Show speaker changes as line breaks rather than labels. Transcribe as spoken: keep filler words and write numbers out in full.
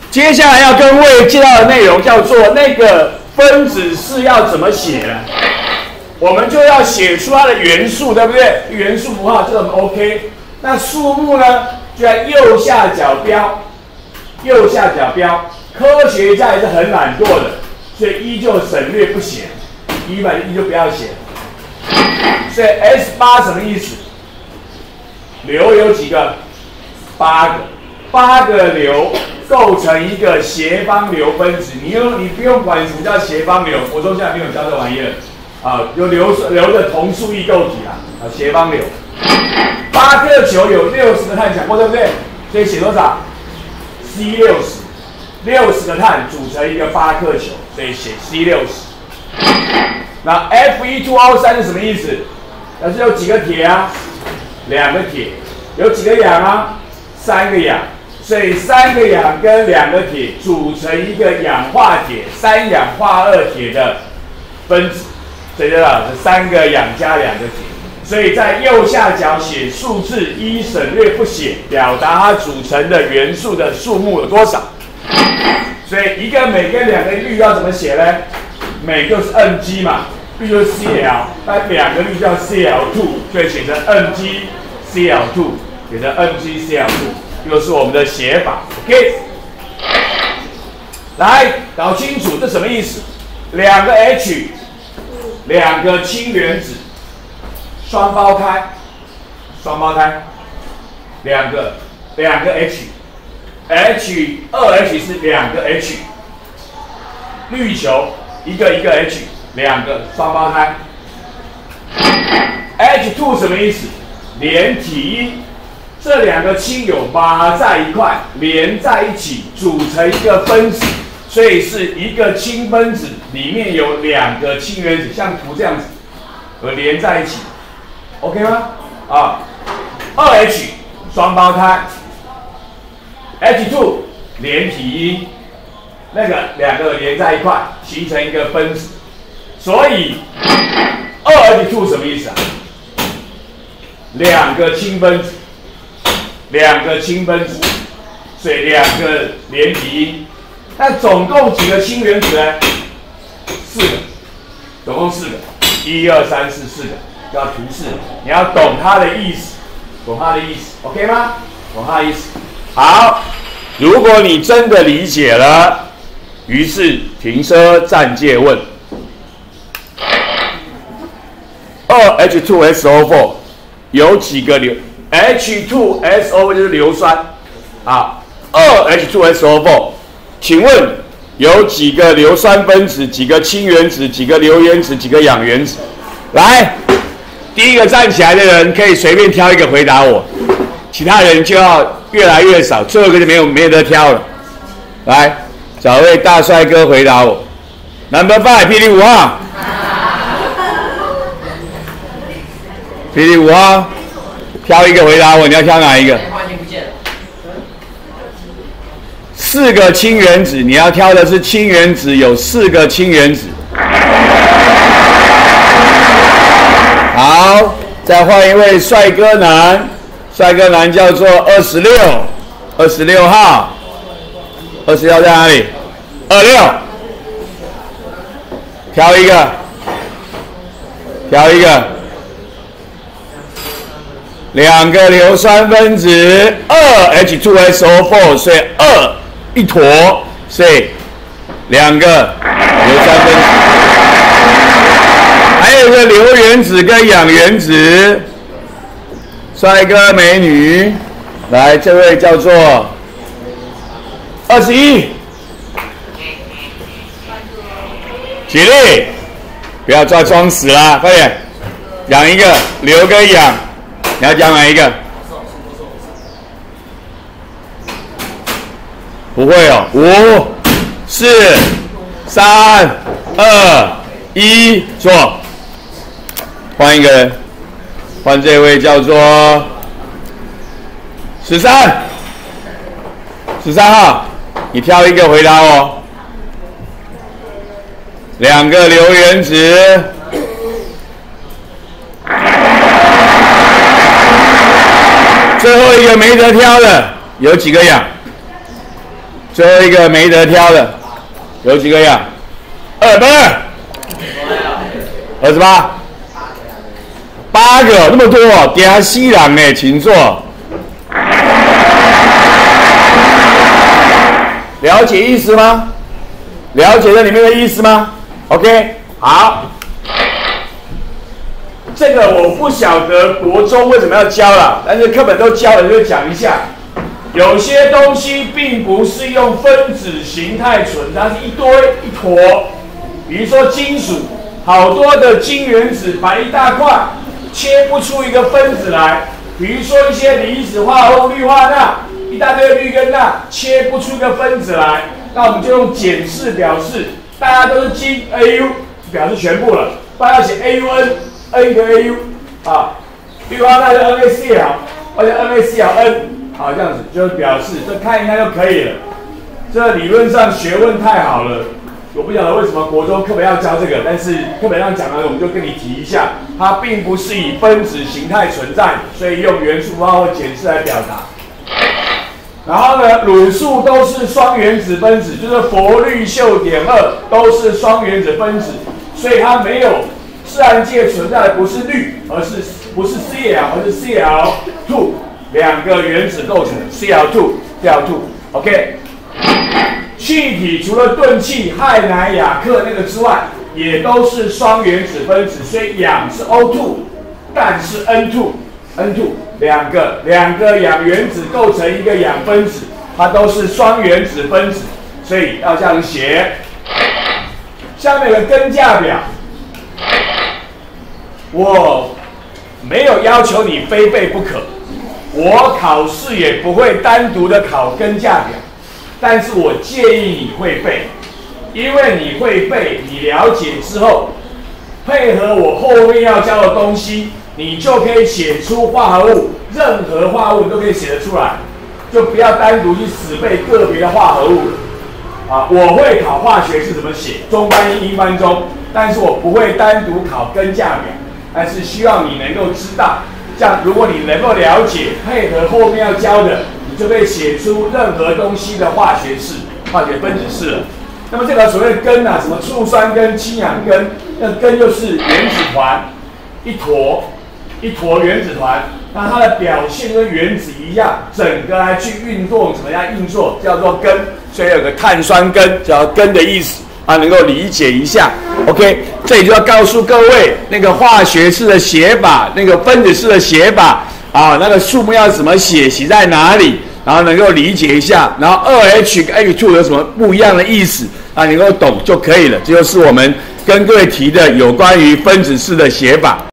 接下来要跟各位介绍的内容叫做那个分子式要怎么写呢？我们就要写出它的元素，对不对？元素符号这个我们 OK。那数目呢，就在右下角标，右下角标。科学家也是很懒惰的，所以一就省略不写，一嘛一就不要写。所以 S 八什么意思？硫有几个？八个，八个硫构成一个斜方硫分子。你用你不用管什么叫斜方硫，国中现在没有教这玩意儿啊，有硫硫的同素异构体啊，啊斜方硫。八颗球有六十个碳，讲过对不对？所以写多少 ？C 六十，六十个碳组成一个八颗球，所以写 C 六十。那 F 一 二 O 三是什么意思？那是有几个铁啊？两个铁。有几个氧啊？三个氧。所以三个氧跟两个铁组成一个氧化铁，三氧化二铁的分子。所以知道是三个氧加两个铁。所以在右下角写数字一，省略不写，表达它组成的元素的数目有多少。所以一个镁跟两个氯要怎么写呢？镁就是 N G 嘛，氯就是 C L， 那两个氯叫 C L 二， 所以写成 N G C L 二， 写成 N G C L 二， 又是我们的写法。OK， 来搞清楚这什么意思？两个 H， 两个氢原子。双胞胎，双胞胎，两个两个 H，H 二 H 是两个 H， 氯球一个一个 H， 两个双胞胎。H 二 什么意思？连体一，这两个氢有码在一块，连在一起组成一个分子，所以是一个氢分子里面有两个氢原子，像图这样子，而连在一起。OK 吗？啊，二 H 双胞胎 ，H 二 连体一，那个两个连在一块，形成一个分子。所以二 H 二 什么意思啊？两个氢分子，两个氢分子，所以两个连体一。那总共几个氢原子呢？四个，总共四个，一二三四四个。要图示，你要懂它的意思，懂它的意思 ，OK 吗？懂它的意思。好，如果你真的理解了，于是停车暂借问。二 H 二 S O 四 有几个硫 ？H 二 S O 就是硫酸啊。二 H 二 S O 四， 请问有几个硫酸分子？几个氢原子？几个硫原子？几个氧原子？来。第一个站起来的人可以随便挑一个回答我，其他人就要越来越少，最后一个就没有没有得挑了。来，找位大帅哥回答我。Number five， 霹雳五号。霹雳五号，挑一个回答我，你要挑哪一个？四个氢原子，你要挑的是氢原子，有四个氢原子。好，再换一位帅哥男，帅哥男叫做二十六，二十六号，二十六在哪里？二六，挑一个，挑一个，两个硫酸分子，二 H 二 S O 四， 所以二一坨，所以两个硫酸分子。还有一个硫原子跟氧原子，帅哥美女，来，这位叫做二十一，起立，不要再装死啦，快点，讲一个硫跟氧，你要讲哪一个？不会哦，五、四、三、二、一，坐。换一个人，换这位叫做十三，十三号，你挑一个回答我。两个硫原子，最后一个没得挑的有几个氧？ 最后一个没得挑的，有几个呀？二不是，二十八，八个，那么多，惊死人呢，请坐。了解意思吗？了解这里面的意思吗 ？OK， 好。这个我不晓得国中为什么要教了，但是课本都教了，就讲一下。有些东西并不是用分子形态存在，它是一堆一坨。比如说金属，好多的金原子摆一大块，切不出一个分子来。比如说一些离子化合物，氯化钠，一大堆氯跟钠，切不出一个分子来。那我们就用简式表示，大家都是金 A U， 表示全部了。不然要写 A U N，N 一个 A U 啊，氯化钠就 N A C L， 或者 N A C L N。好，这样子就表示，这看一看就可以了。这理论上学问太好了，我不晓得为什么国中课本要教这个，但是课本上讲的，我们就跟你提一下，它并不是以分子形态存在，所以用元素符号或简式来表达。然后呢，卤素都是双原子分子，就是氟氯溴碘二都是双原子分子，所以它没有自然界存在的不是氯，而是不是 C L， 而是 C L 二。两个原子构成 C L 二 C L 二 OK。气体除了钝气氦氖氩氪那个之外，也都是双原子分子，所以氧是 O 二， 氮是 N 二 N 二， 两个两个氧原子构成一个氧分子，它都是双原子分子，所以要这样写。下面有个根价表，我没有要求你非背不可。我考试也不会单独的考根价表，但是我建议你会背，因为你会背，你了解之后，配合我后面要教的东西，你就可以写出化合物，任何化合物你都可以写得出来，就不要单独去死背个别的化合物了。啊，我会考化学是怎么写，中翻英英翻中，但是我不会单独考根价表，但是希望你能够知道。这样，如果你能够了解，配合后面要教的，你就可以写出任何东西的化学式、化学分子式了。那么这个所谓的根啊，什么醋酸根、氢氧根，那根就是原子团，一坨一坨原子团，那它的表现跟原子一样，整个来去运动，怎么样运作，叫做根。所以有个碳酸根，叫根的意思。啊，能够理解一下 ，OK， 这里就要告诉各位那个化学式的写法，那个分子式的写法啊，那个数目要怎么写，写在哪里，然后能够理解一下，然后 二 H 跟 H 二 有什么不一样的意思啊，能够懂就可以了。这就是我们跟各位提的有关于分子式的写法。